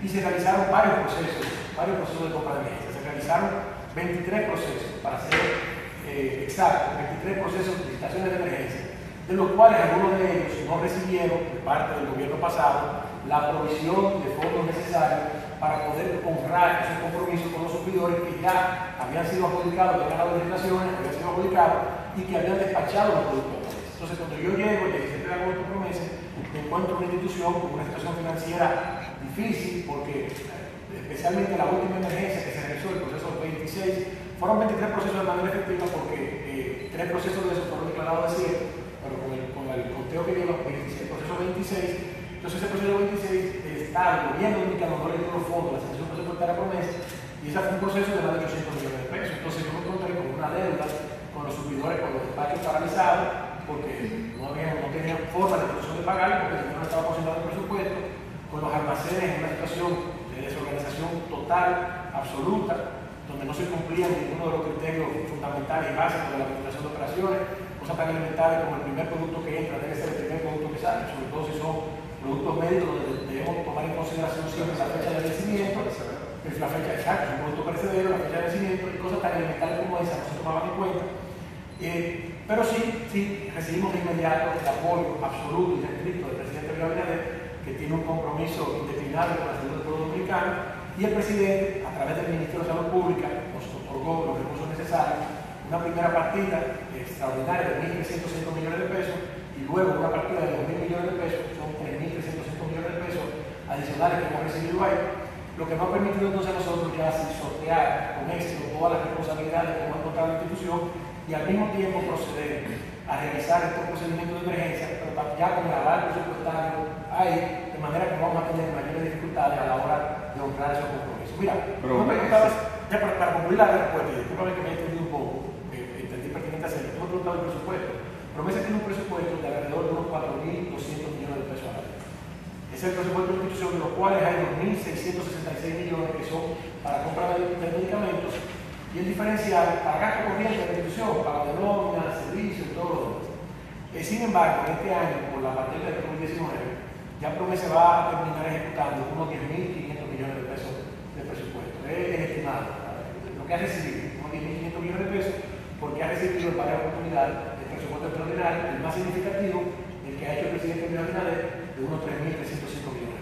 y se realizaron varios procesos de compra de emergencia. Se realizaron 23 procesos, para ser exacto, 23 procesos de licitaciones de emergencia, de los cuales algunos de ellos no recibieron de parte del gobierno pasado la provisión de fondos necesarios para poder honrar esos compromisos con los suplidores que ya habían sido adjudicados, habían ganado licitaciones, habían sido adjudicados y que habían despachado los productos. Entonces, cuando yo llego el 17 de agosto Promesa, me encuentro una institución con una situación financiera difícil, porque especialmente la última emergencia que se realizó, el proceso 26, fueron 23 procesos de manera efectiva, porque 3 procesos de esos fueron declarados de cierre, pero con el conteo que dio el proceso 26, entonces ese proceso 26, el Estado, el gobierno dominicano no le dio los fondos, la Asociación Presupuestaria Promesa, y ese fue un proceso de más de 800 millones de pesos. Entonces yo me encontré con una deuda con los suplidores, con los despachos paralizados, porque no tenían forma de producción de pagar, porque el dinero no estaba consignado en el presupuesto, con los almacenes en una situación de desorganización total, absoluta, donde no se cumplían ninguno de los criterios fundamentales y básicos de la administración de operaciones, cosas tan elementales como el primer producto que entra debe ser el primer producto que sale, sobre todo si son productos médicos donde debemos tomar en consideración siempre la fecha de vencimiento, la fecha exacta, un producto perecedero, la fecha de vencimiento y cosas tan elementales como esas no se tomaban en cuenta. Pero sí recibimos de inmediato el apoyo absoluto y restricto del presidente Luis Abinader, que tiene un compromiso indeclinable con la salud del pueblo dominicano, y el presidente, a través del Ministerio de Salud Pública, nos otorgó los recursos necesarios, una primera partida extraordinaria de 1.305 millones de pesos, y luego una partida de 2.000 millones de pesos, son 3.305 millones de pesos adicionales que hemos recibido ahí, lo que nos ha permitido entonces a nosotros ya sortear con éxito todas las responsabilidades que hemos encontrado en la institución y al mismo tiempo proceder a realizar estos procedimientos de emergencia, pero ya con el aval presupuestario ahí, de manera que vamos a tener mayores dificultades a la hora de honrar esos compromisos. Mira, no me preguntabas, ya para concluir la respuesta, y discúlpame que me he entendido un poco, entendí pertinente hacerlo, tú me preguntabas el presupuesto. Promesa tiene un presupuesto de alrededor de unos 4.200 millones de pesos al año. Es el presupuesto de la institución, de los cuales hay 2.666 millones que son para compra de medicamentos, y el diferencial para gasto corriente de la institución, para de nómina, servicios y todo lo demás. Sin embargo, en este año, por la pandemia del COVID-19, ya Promesa va a terminar ejecutando unos 10.500 millones de pesos de presupuesto. Es estimado lo que ha recibido, unos 10.500 millones de pesos, porque ha recibido en varias oportunidades el presupuesto extraordinario, el más significativo, el que ha hecho el presidente Luis Abinader, de unos 3.305 millones.